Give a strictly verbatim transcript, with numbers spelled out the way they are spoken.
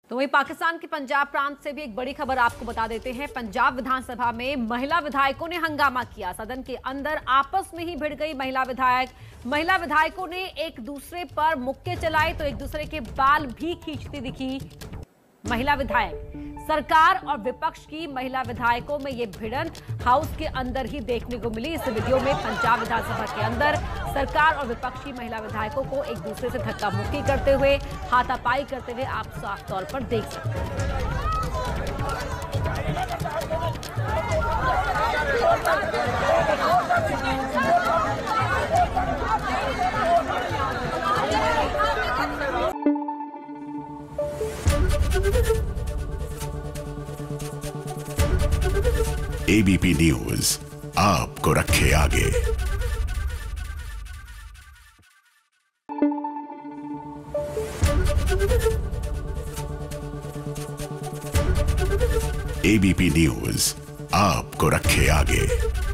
तो वहीं पाकिस्तान के पंजाब प्रांत से भी एक बड़ी खबर आपको बता देते हैं। पंजाब विधानसभा में महिला विधायकों ने हंगामा किया। सदन के अंदर आपस में ही भिड़ गई महिला विधायक। महिला विधायकों ने एक दूसरे पर मुक्के चलाए तो एक दूसरे के बाल भी खींचती दिखी महिला विधायक। सरकार और विपक्ष की महिला विधायकों में ये भिड़ंत हाउस के अंदर ही देखने को मिली। इस वीडियो में पंजाब विधानसभा के अंदर सरकार और विपक्ष की महिला विधायकों को एक दूसरे से धक्का मुक्की करते हुए, हाथापाई करते हुए आप साफ तौर पर देख सकते हैं। एबीपी न्यूज आपको रखे आगे। एबीपी न्यूज आपको रखे आगे।